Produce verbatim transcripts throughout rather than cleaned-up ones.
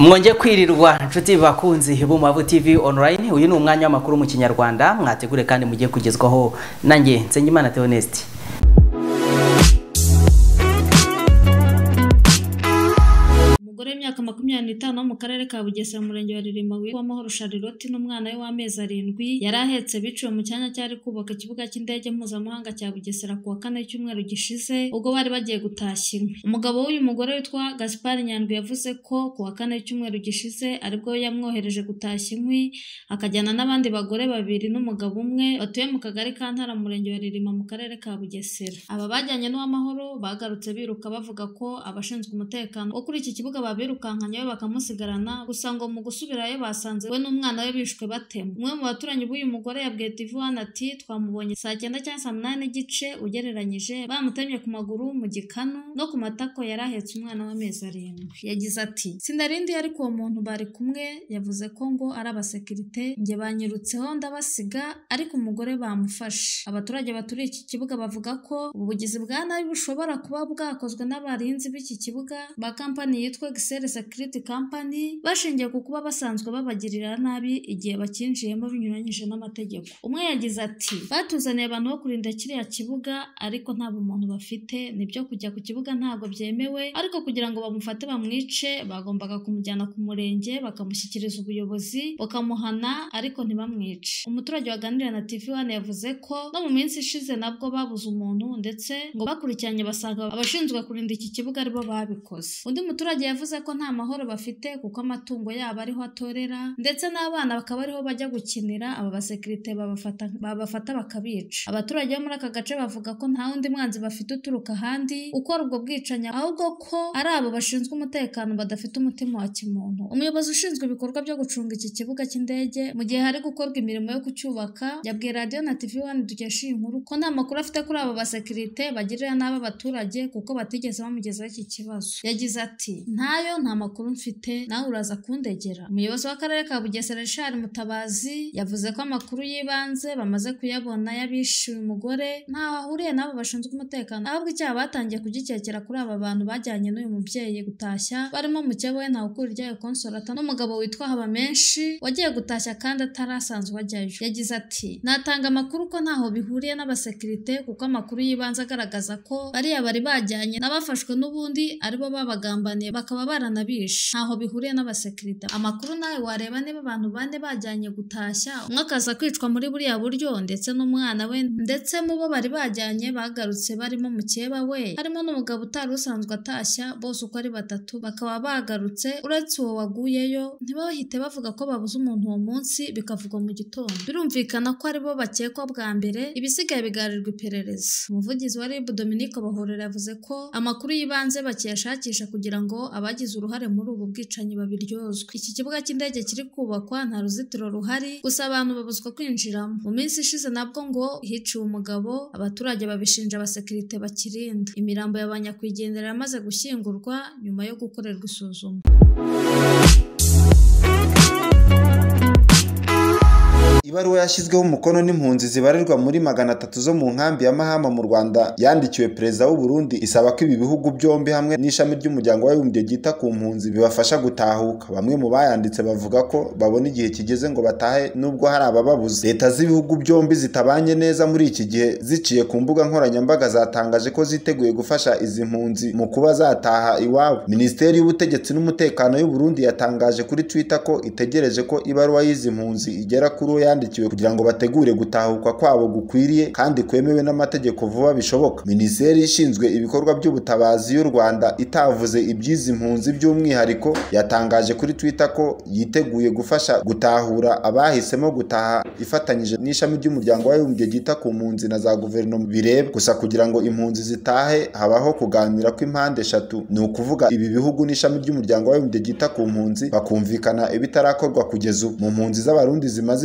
Mwongeye kwirirwa inshuti bakunzi b'Umubavu T V online. Uyu ni umwanya w'amakuru mu Kinyarwanda mwategure kandi mugiye kugezwaho nanjye Nsengimana Theoneste. Imyaka makumyabiri n'itanu mu karere ka Bugesera mu murenge wa Rilima w'Amahoro Charlotte n'umwana we w'amezi arindwi yari ahetse biciwe mu cyanya cyari kubaka ikibuga cy'indege mpuzamahanga cya Bugesera kuwa kane cy'umweru gishize ubwo bari bagiye gutashya inkwi. Umugabo w'uyu mugore witwa Gaspard Nyandwi yavuze ko kuwa kane cy'umweru gishize aribwo yamwohereje gutashya inkwi akajyana n'abandi bagore babiri n'umugabo umwe batuye mu kagari ka Ntara mu murenge wa Rilima mu karere ka Bugesera. Aba bajyanye n'uw'Amahoro bagarutse biruka bavuga ko abashinzwe umutekano wo kuri iki kibuga babirukankanye we bakamusigarana, gusa ngo mu gusubirayo basanze we n'umwana we bishwe batema. Umwe mu baturanyi b'uyu mugore yabwiye T V one ati twamubonye saa cyenda cyangwa saa munani n'igice ugereranyije bamutemye ku maguru, mu gikanu no ku matako yari ahetse umwana w'amezi arindwi. Yagize ati sindarindi ariko uwo muntu bari kumwe yavuze ko ngo ari abasekirite, njye banyirutseho ndabasiga ariko umugore bamufashe. Abaturage baturiye iki kibuga bavuga ko ubugizi bwa nabi bushobora kuba bwakozwe n'abarinzi b'iki kibuga ba kampani yitwa Excel Security Company bashingiye ku kuba basanzwe babagirira nabi igihe bakinjiyemo binyuranyije n'amategeko. Umwe yagize ati batuzaniye abantu bo kurinda kiriya kibuga ariko nta bumuntu bafite, nibyo kujya ku kibuga ntabwo byemewe, ariko kugira ngo bamufate bamwice bagombaga kumujyana ku murenge bakamushyikiriza ubuyobozi bakamuhana ariko ntibamwice. Umuturage waganiriye na T V one yavuze ko no mu minsi ishize nabwo babuze umuntu ndetse ngo bakurikiranye basanga abashinzwe kurinda iki kibuga aribo babikoze. Undi muturage yavuze ko nta mahoro bafite kuko amatungo yabo ariho atorera ndetse n'abana bakaba ariho bajya gukinira, aba basekirite babafata babafata bakabica. Abaturage bo muri aka gace bavuga ko nta wundi mwanzi bafite uturuka ahandi ukora ubwo bwicanya, ahubwo ko ari abo bashinzwe umutekano badafite umutima wa kimuntu. Umuyobozi ushinzwe ibikorwa byo gucunga iki kibuga cy'indege mu gihe hari gukorwa imirimo yo kucyubaka yabwiye radio na T V one dukesha iyi nkuru ko nta makuru afite kuri abo basekirite bagirira n'aba baturage kuko batigeze bamugezaho iki kibazo. Yagize ati ntayo nta makuru mfite nawe uraza kundegera. Umuyobozi w'akarere ka Bugesera Richard Mutabazi yavuze ko amakuru y'ibanze bamaze kuyabona y'abishe uyu mugore ntaho ahuriye n'abo bashinzwe umutekano, ahubwo icyaha batangiye kugikekera kuri aba bantu bajyanye n'uyu mubyeyi gutashya barimo mukeba we Ntawukuri ryayo Consolata n'umugabo witwa Habamenshi wagiye gutashya kandi atarasanzwe ajyayo. Yagize ati natanga amakuru ko ntaho bihuriye n'abasekirite kuko amakuru y'ibanze agaragaza ko bariya bari bajyanye n'abafashwe n'ubundi aribo babagambaniye bakaba baranabishe, ntaho bihuriye n'abasekirite. Amakuru nawe wareba niba abantu bane bajyanye gutashya umwe akaza kwicwa muri buriya buryo ndetse n'umwana we, ndetse mu bo bari bajyanye bagarutse barimo mukeba we harimo n'umugabo utari usanzwe atashya, bose uko ari batatu bakaba bagarutse uretse uwo waguyeyo. Ntibahite bavuga ko babuze umuntu uwo munsi bikavugwa mu gitondo. Birumvikana ko aribo bakekwa bwa mbere, ibisigaye bigarirwa iperereza. Umuvugizi wa R I B Dominique Bahorera yavuze ko amakuru y'ibanze bakiyashakisha kugira ngo abagize uruhare muri ubu bwicanyi babiryozwe. Iki kibuga cy'indege kiri kubakwa nta ruzitiro ruhari, gusa abantu babuzwa kwinjiramo. Mu minsi ishize nabwo ngo hiciwe umugabo, abaturage babishinja abasekirite bakirinda. Imirambo y'abanyakwigendera yamaze gushyingurwa nyuma yo gukorerwa isuzuma. Ibaruwa yashyizweho umukono n'impunzi zibarirwa muri magana atatu zo mu nkambi ya Mahama mu Rwanda yandikiwe Perezida w'u Burundi isaba ko ibi bihugu byombi hamwe n'ishami ry'umuryango w'abibumbye ryita ku mpunzi bibafasha gutahuka. Bamwe mu bayanditse bavuga ko babona igihe kigeze ngo batahe nubwo hari abababuze. Leta z'ibihugu byombi zitabanye neza muri iki gihe ziciye ku mbuga nkoranyambaga zatangaje ko ziteguye gufasha izi mpunzi mu kuba zataha iwabo. Minisiteri y'Ubutegetsi n'Umutekano y'u Burundi yatangaje kuri Twitter ko itegereje ko ibaruwa y'izi mpunzi igera kuri uwo yandikiwe kugira ngo bategure gutahuka kwabo gukwiriye kandi kwemewe n'amategeko vuba bishoboka. Minisiteri ishinzwe ibikorwa by'ubutabazi y'u Rwanda itavuze iby'izi mpunzi by'umwihariko yatangaje kuri Twitter ko yiteguye gufasha gutahura abahisemo gutaha ifatanyije n'ishami ry'umuryango w'abibumbye ryita ku mpunzi na za guverinoma bireba. Gusa kugira ngo impunzi zitahe habaho kuganira kw'impande eshatu, ni ukuvuga ibi bihugu n'ishami ry'umuryango w'abibumbye ryita ku mpunzi bakumvikana ibitarakorwa kugeza ubu. Mu mpunzi z'abarundi zimaze igihe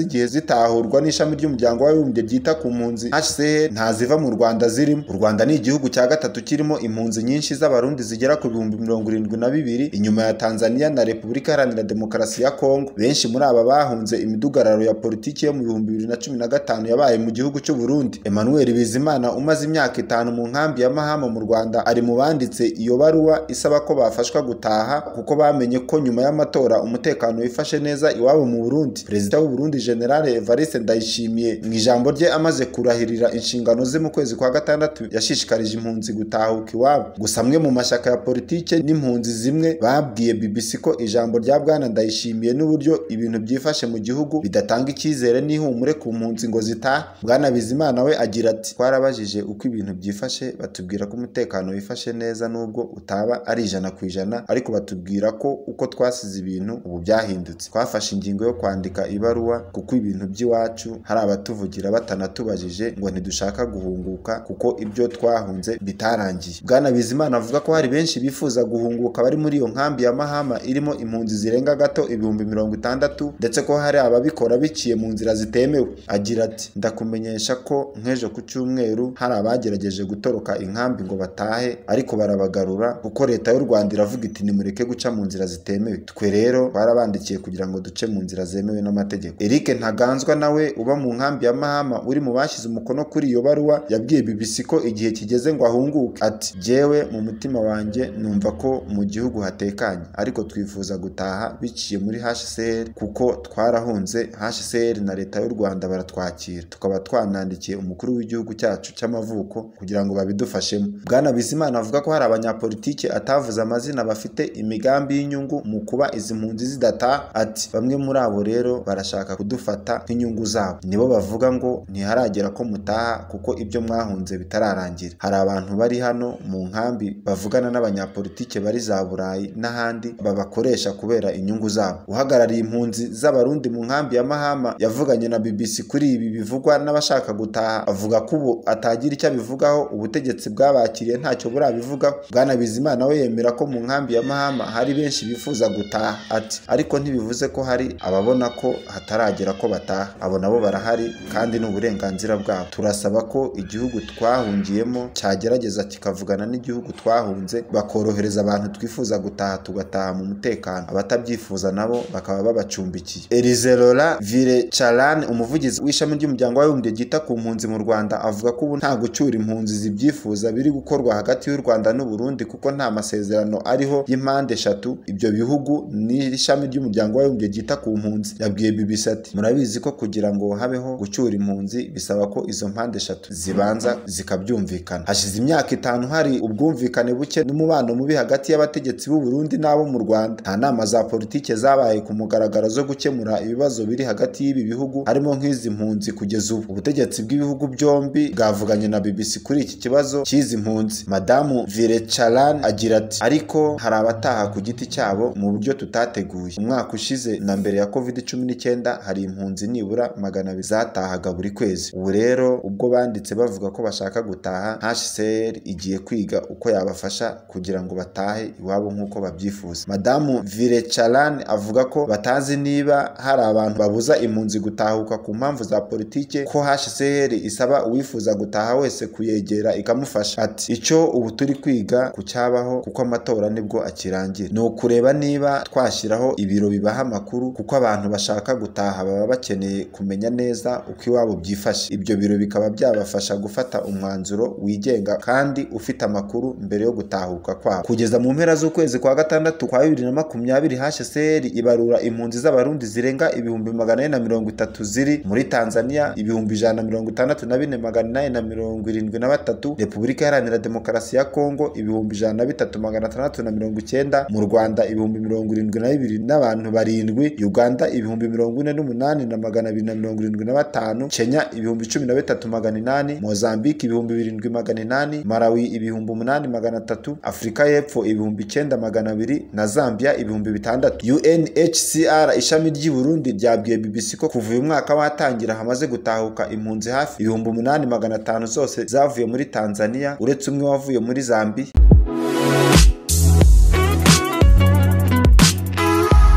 bitahurwa n'ishami ry'umuryango w'abibumbye ryita ku mpunzi H C R ntaziva mu Rwanda zirimo. U Rwanda ni igihugu cya gatatu kirimo impunzi nyinshi z'abarundi zigera ku bihumbi mirongo irindwi na bibiri inyuma ya Tanzania na Repubulika Iharanira Demokarasi ya Kongo. Benshi muri aba bahunze imidugararo ya politiki yo mu bihumbi bibiri na cumi na gatanu yabaye mu gihugu cy'u Burundi. Emmanuel Bizimana umaze imyaka itanu mu nkambi ya Mahama mu Rwanda ari mu banditse iyo baruwa isaba ko bafashwa gutaha kuko bamenye ko nyuma y'amatora umutekano wifashe neza iwabo mu Burundi. Perezida w'u Burundi General Evariste Ndayishimiye mu ijambo rye amaze kurahirira inshingano ze mu kwezi kwa gatandatu yashishikarije impunzi gutahuka iwabo. Gusa amwe mu mashyaka ya politike n'impunzi zimwe babwiye B B C ko ijambo rya Bwana Ndayishimiye n'uburyo ibintu byifashe mu gihugu bidatanga icyizere n'ihumure ku mpunzi ngo zitahe. Bwana Bizimana we agira ati twarabajije uko ibintu byifashe batubwira ko umutekano wifashe neza nubwo utaba ari ijana ku ijana ariko batubwira ko uko twasize ibintu ubu byahindutse. Twafashe ingingo yo kwandika ibaruwa kuko ibintu by'iwacu hari abatuvugira batanatubajije ngo ntidushaka guhunguka kuko ibyo twahunze bitarangiye. Bwana Bizimana avuga ko hari benshi bifuza guhunguka bari muri iyo nkambi ya Mahama irimo impunzi zirenga gato ibihumbi mirongo itandatu ndetse ko hari ababikora biciye mu nzira zitemewe. Agira ati ndakumenyesha ko nk'ejo ku cyumweru hari abagerageje gutoroka inkambi ngo batahe ariko barabagarura kuko leta y'u Rwanda iravuga iti nimureke guca mu nzira zitemewe. Twe rero barabandikiye kugira ngo duce mu nzira zemewe n'amategeko. Eric Ntaganzwa nawe uba mu nkambi ya Mahama uri mu bashyize umukono kuri iyo baruwa yabwiye B B C ko igihe kigeze ngo ahunguke. Ati jewe mu mutima wanjye numva ko mu gihugu hatekanye ariko twifuza gutaha biciye muri H C R kuko twarahunze. H C R na leta y'u Rwanda baratwakira tukaba twanandikiye umukuru w'igihugu cyacu cy'amavuko kugira ngo babidufashemo. Bwana Bizimana avuga ko hari abanyapolitike atavuze amazina bafite imigambi y'inyungu mu kuba izi mpunzi zidataha. Ati bamwe muri abo rero barashaka kudufata nk'inyungu zabo, nibo bavuga ngo ntiharagera ko mutaha kuko ibyo mwahunze bitararangira. Hari abantu bari hano mu nkambi bavugana n'abanyapolitike bari za Burayi n'ahandi babakoresha kubera inyungu zabo. Uhagarariye impunzi z'abarundi mu nkambi ya Mahama yavuganye na B B C kuri ibi bivugwa n'abashaka gutaha avuga ko ubu atagira icyo abivugaho, ubutegetsi bwabakiriye ntacyo burabivugaho. Bwana Bizimana we yemera ko mu nkambi ya Mahama hari benshi bifuza gutaha. Ati ariko ntibivuze ko hari ababona ko hataragera ko bataha. Abo nabo barahari kandi n'uburenganzira bwabo. Turasaba ko igihugu twahungiyemo cyagerageza kikavugana n'igihugu twahunze bakorohereza abantu twifuza gutaha tugataha mu mutekano, abatabyifuza nabo bakaba babacumbikiye. Elizerora Virechalan umuvugizi w'ishami ry'umuryango w'abibumbye ryita ku mpunzi mu Rwanda avuga ko ubu nta gucyura impunzi zibyifuza biri gukorwa hagati y'u Rwanda n'u Burundi kuko nta masezerano ariho y'impande eshatu ibyo bihugu n'ishami ry'umuryango w'abibumbye ryita ku mpunzi. Yabwiye B B C ati murabizi ko kugira ngo habeho gucyura impunzi bisaba ko izo mpande eshatu zibanza zikabyumvikana. Hashize imyaka itanu hari ubwumvikane buke n'umubano mubi hagati y'abategetsi b'u Burundi n'abo mu Rwanda. Nta nama za politike zabaye ku mugaragaro zo gukemura ibibazo biri hagati y'ibi bihugu harimo nk'izi mpunzi kugeza ubu. Ubutegetsi bw'ibihugu byombi bwavuganye na B B C kuri iki kibazo cy'izi mpunzi. Madamu Virechalan agira ati ariko hari abataha ku giti cyabo mu buryo tutateguye. Umwaka ushize na mbere ya covid cumi n'icyenda hari impunzi nibura magana abiri zatahaga buri kwezi. Ubu rero ubwo banditse bavuga ko bashaka gutaha, H C R igiye kwiga uko yabafasha kugira ngo batahe iwabo nk'uko babyifuza. Madamu Virechalan avuga ko batazi niba hari abantu babuza impunzi gutahuka ku mpamvu za politike, ko H C R isaba uwifuza gutaha wese kuyegera ikamufasha. Ati icyo ubu turi kwiga ku cyabaho kuko amatora nibwo akirangira ni ukureba niba twashyiraho ibiro bibaha amakuru kuko abantu bashaka gutaha baba bakeneye kumenya neza uko iwabo byifashe. Ibyo biro bikaba byabafasha gufata umwanzuro wigenga kandi ufite amakuru mbere yo gutahuka kwabo. Kugeza mu mpera z'ukwezi kwa gatandatu kwa bibiri na makumyabiri H C R ibarura impunzi z'abarundi zirenga ibihumbi magana ane na mirongo itatu ziri muri Tanzania, ibihumbi ijana na mirongo itandatu na bine magana inani na mirongo irindwi na batatu Repubulika Iharanira Demokarasi ya Kongo, ibihumbi ijana na bitatu magana atandatu na mirongo icyenda mu Rwanda, ibihumbi mirongo irindwi na bibiri n'abantu barindwi, Uganda ibihumbi mirongo ine n'umunani na magana abiri na mirongo irindwi na batanu, Kenya ibihumbi cumi na bitatu magana inani, Mozambique ibihumbi birindwi magana inani, Malawi ibihumbi umunani magana atatu, Afurika y'Epfo ibihumbi icyenda magana abiri na Zambia ibihumbi bitandatu. U N H C R ishami ry'i Burundi ryabwiye B B C ko kuva uyu mwaka watangira hamaze gutahuka impunzi hafi ibihumbi umunani magana atanu zose zavuye muri Tanzania uretse umwe wavuye muri Zambia.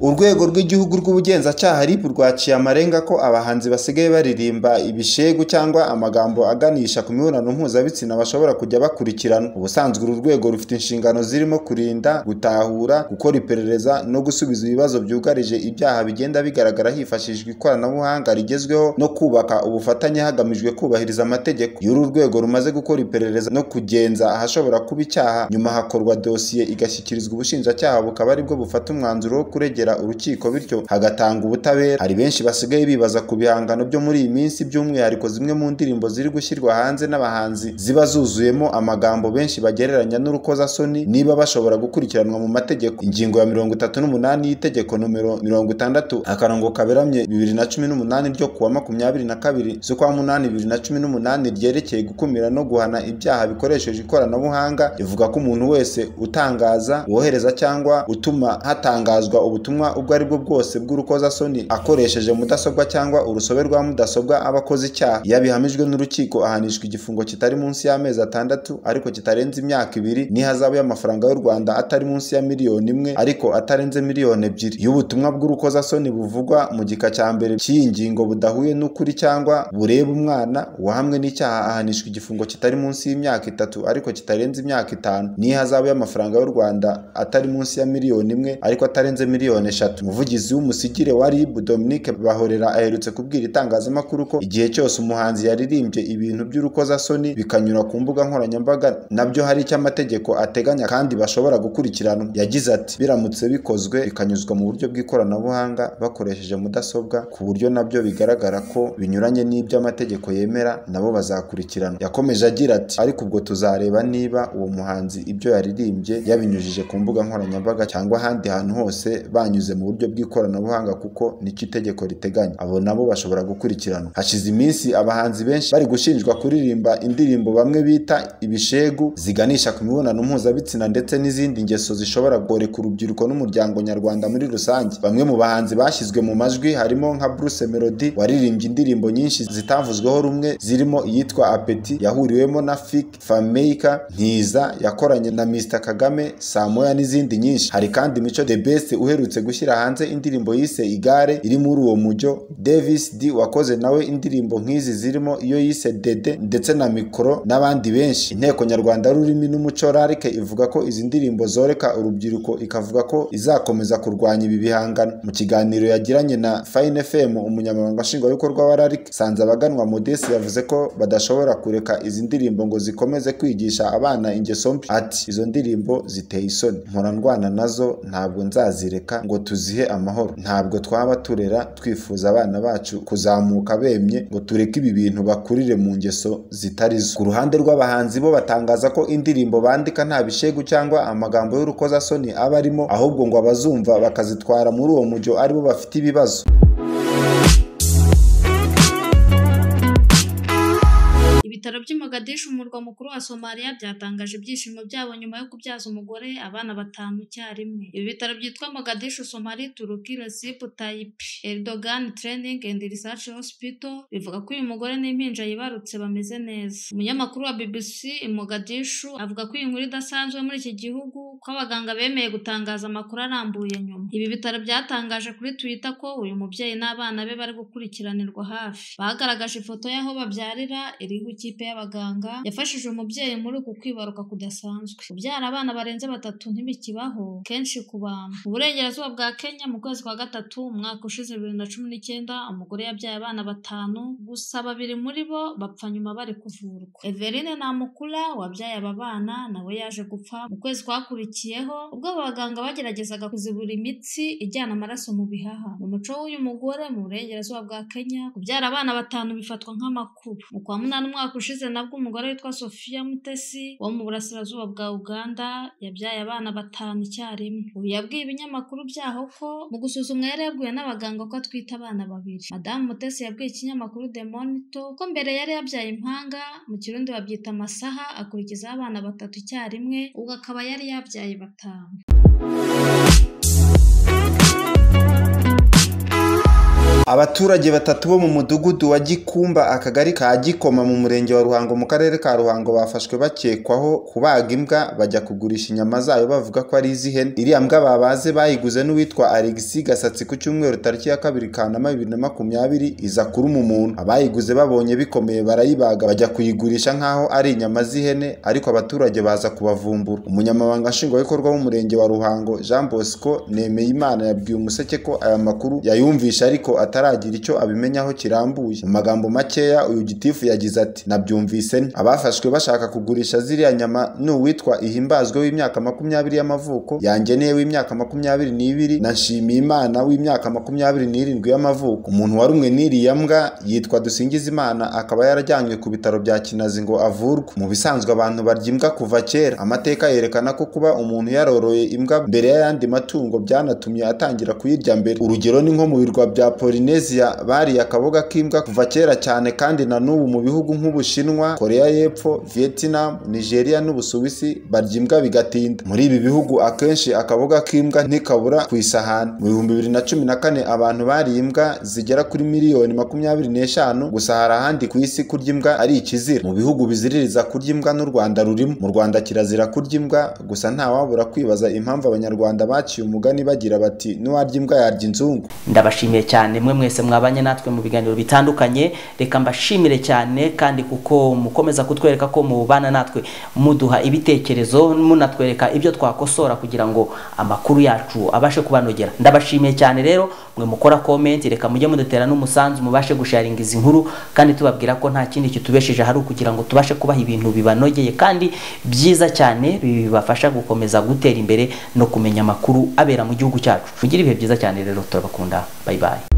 Urwego rw'igihugu rw'ubugenzacyaha R I B rwaciye amarenga ko abahanzi basigaye baririmba ibishegu cyangwa amagambo aganisha ku mibonano mpuzabitsina bashobora kujya bakurikirana. Ubusanzwe uru rwego rufite inshingano zirimo kurinda, gutahura, gukora iperereza no gusubiza ibibazo byugarije ibyaha bigenda bigaragara hifashishwa ikoranabuhanga rigezweho no kubaka ubufatanye hagamijwe kubahiriza amategeko. Iyo uru rwego rumaze gukora iperereza no kugenza ahashobora kuba icyaha, nyuma hakorwa dosiye igashyikirizwa ubushinjacyaha bukaba aribwo bufata umwanzuro wo kuregera urukiko, bityo hagatanga ubutabera. Hari benshi basigaye bibaza ku bihangano byo muri iyi minsi, by'umwihariko zimwe mu ndirimbo ziri gushyirwa hanze n'abahanzi ziba zuzuyemo amagambo benshi bagereranya n'urukozasoni, niba bashobora gukurikiranwa mu mategeko. Ingingo ya mirongo itatu n'umunani y'itegeko nomero mirongo itandatu akarongo kaberamye bibiri na cumi n'umunani ryo kuwa makumyabiri na kabiri z'ukwa munani bibiri na cumi n'umunani ryerekeye gukumira no guhana ibyaha bikoresheje ikoranabuhanga ivuga ko umuntu wese utangaza, wohereza cyangwa utuma hatangazwa ubutumwa ubwo ari bwo bwose bw'urukozasoni akoresheje mudasobwa cyangwa urusobe rwa mudasobwa aba akoze icyaha. Iyo abihamijwe n'urukiko ahanishwa igifungo kitari munsi y'amezi atandatu ariko kitarenze imyaka ibiri n'ihazabu y'amafaranga y'u Rwanda atari munsi ya miliyoni imwe ariko atarenze miliyoni ebyiri. Iyo ubutumwa bw'urukozasoni buvugwa mu gika cya mbere cy'iyi ngingo budahuye n'ukuri cyangwa bureba umwana, uwahamwe n'icyaha ahanishwa igifungo kitari munsi y'imyaka itatu ariko kitarenze imyaka itanu n'ihazabu y'amafaranga y'u Rwanda atari munsi ya miliyoni imwe ariko atarenze miliyoni eshatu. Umuvugizi w'umusigire wa R I B Dominique Bahorera aherutse kubwira itangazamakuru ko igihe cyose umuhanzi yaririmbye ibintu by'urukozasoni bikanyura ku mbuga nkoranyambaga nabyo hari icyo amategeko ateganya kandi bashobora gukurikiranwa. Yagize ati biramutse bikozwe bikanyuzwa mu buryo bw'ikoranabuhanga bakoresheje mudasobwa ku buryo nabyo bigaragara ko binyuranye n'ibyo amategeko yemera, nabo bazakurikiranwa. Yakomeje agira ati ariko ubwo tuzareba niba uwo muhanzi ibyo yaririmbye yabinyujije ku mbuga nkoranyambaga cyangwa ahandi hantu hose banyuze mu buryo bw'ikoranabuhanga kuko nicyo itegeko riteganya, abo nabo bashobora gukurikiranwa. Hashize iminsi abahanzi benshi bari gushinjwa kuririmba indirimbo bamwe bita ibishegu ziganisha ku mibonano mpuzabitsina ndetse n'izindi ngeso zishobora goreka urubyiruko n'umuryango nyarwanda muri rusange. Bamwe mu bahanzi bashyizwe mu majwi harimo nka Bruce Melody waririmbye indirimbo nyinshi zitavuzweho rumwe zirimo iyitwa Apeti yahuriwemo na Fik Fameka, Ntiza yakoranye na mister Kagame, Samoya n'izindi nyinshi. Hari kandi Mico The Best uherutse gushyira hanze indirimbo yise Igare iri muri uwo mujyo, Davis D wakoze nawe indirimbo nk'izi zirimo iyo yise Dede ndetse na Mikoro n'abandi benshi. Inteko Nyarwanda y'Ururimi n'Umuco R A R C ivuga ko izi ndirimbo zoreka urubyiruko, ikavuga ko izakomeza kurwanya ibi bihangano. Mu kiganiro yagiranye na Fine F M, umunyamabanga nshingwabikorwa wa R A R C Sanzabaganwa Modeste yavuze ko badashobora kureka izi ndirimbo ngo zikomeze kwigisha abana ingeso mbi. Ati izo ndirimbo ziteye isoni, mpora ndwana nazo, ntabwo nzazireka ngo tuzihe amahoro. Ntabwo twaba turera twifuza abana bacu kuzamuka bemye ngo tureke ibi bintu bakurire mu ngeso zitari zo. Ku ruhande rw'abahanzi bo batangaza ko indirimbo bandika nta bishegu cyangwa amagambo y'urukozasoni aba arimo, ahubwo ngo abazumva bakazitwara muri uwo mujyo aribo bafite ibibazo. Ibitaro by'i Mogadishu umurwa mukuru wa Somalia byatangaje ibyishimo byabo nyuma yo kubyaza umugore abana batanu icyarimwe. Ibi bitaro byitwa Mogadishu Somali Turki Recep Tayyip Erdogan Training and Research Hospital bivuga ko uyu mugore n'impinja yibarutse bameze neza. Umunyamakuru wa B B C i Mogadishu avuga ko iyi nkuru idasanzwe muri iki gihugu ko abaganga bemeye gutangaza amakuru arambuye nyuma. Ibi bitaro byatangaje kuri Twitter ko uyu mubyeyi n'abana be bari gukurikiranirwa hafi. Bagaragaje ifoto y'aho babyarira iriho ikipe y'abaganga yafashije umubyeyi muri uku kwibaruka kudasanzwe. Kubyara abana barenze batatu ntibikibaho kenshi ku bantu. Mu burengerazuba bwa Kenya mu kwezi kwa gatatu umwaka ushize bibiri na cumi n'icyenda umugore yabyaye abana batanu, gusa babiri muri bo bapfa nyuma bari kuvurwa. Everine Namukula wabyaye aba bana nawe yaje gupfa mu kwezi kwakurikiyeho ubwo abaganga bageragezaga kuzibura imitsi ijyana amaraso mu bihaha. Mu muco w'uyu mugore mu burengerazuba bwa Kenya kubyara abana batanu bifatwa nk'amakuru. Mu kwa munani umwaka ushize nabwo umugore witwa Sophia Mutesi wo mu burasirazuba bwa Uganda yabyaye abana batanu icyarimwe. Ubu yabwiye ibinyamakuru byaho ko mu gusuzumwa yari yabwiwe n'abaganga ko atwite abana babiri. Madamu Mutesi yabwiye ikinyamakuru The Monitor ko mbere yari yabyaye impanga, mu Kirundi babyita amasaha, akurikizaho abana batatu icyarimwe, ubwo akaba yari yabyaye batanu. Abaturage batatu bo mu mudugudu wa Gikumba akagari ka Gikoma mu murenge wa Ruhango mu karere ka Ruhango bafashwe bakekwaho kubaga imbwa bajya kugurisha inyama zayo bavuga ko ari iz'ihene. Iriya mbwa babaze bayiguze n'uwitwa Alexis Gasatsi ku cyumweru tariki ya kabiri Kanama bibiri na makumyabiri iza kuruma umuntu. Abayiguze babonye bikomeye barayibaga bajya kuyigurisha nkaho ari inyama z'ihene, ariko abaturage baza kubavumbura. Umunyamabanga nshingwabikorwa w'umurenge wa Ruhango Jean Bosco Nemeyimana yabwiye Umuseke ko aya makuru yayumvisha ariko ataragira icyo abimenyaho kirambuye. Mu magambo makeya uyu gitifu yagize ati nabyumvise. Abafashwe bashaka kugurisha ziriya nyama n'uwitwa Ihimbazwe w'imyaka makumyabiri y'amavuko, Yangeneye w'imyaka makumyabiri n'ibiri na Nshimiyimana w'imyaka makumyabiri n'irindwi y'amavuko. Umuntu warumwe n'iriya mbwa yitwa Dusingizimana akaba yarajyanywe ku bitaro bya Kinazi ngo avurwe. Mu bisanzwe abantu barya imbwa kuva kera. Amateka yerekana ko kuba umuntu yaroroye imbwa mbere y'ayandi matungo byanatumye atangira kuyirya mbere. Urugero ni nko mu birwa bya Polynesia bari akaboga k'imbwa kuva kera cyane, kandi na n'ubu mu bihugu nk'Ubushinwa, Korea y'Epfo, Vietnam, Nigeria n'Ubusuwisi barya imbwa bigatinda. Muri ibi bihugu akenshi akaboga k'imbwa ntikabura ku isahani. Mu bihumbi bibiri na cumi na kane abantu bariye imbwa zigera kuri miliyoni makumyabiri n'eshanu, gusa hari ahandi ku isi kurya imbwa ari ikizira. Mu bihugu biziririza kurya imbwa n'u Rwanda rurimo. Mu Rwanda kirazira kurya imbwa, gusa nta wabura kwibaza impamvu Abanyarwanda baciye umugani bagira bati n'uwarya imbwa yarya inzungu. Ndabashimiye cyane mwe mwese mwabanye natwe mu biganiro bitandukanye. Reka mbashimire cyane kandi kuko mukomeza kutwereka ko mubana natwe, muduha ibitekerezo, munatwereka ibyo twakosora kugira ngo amakuru yacu abashe kubanogera. Ndabashimiye cyane rero mwe mukora comment, reka mujye mudutera n'umusanzu mubashe gusharinga izi nkuru, kandi tubabwira ko nta kindi kitubesheje hari kugira ngo tubashe kubaha ibintu bibanogeye kandi byiza cyane bibafasha gukomeza gutera imbere no kumenya amakuru abera mu gihugu cyacu. Mugire ibihe byiza cyane rero, turabakunda. Bye bye.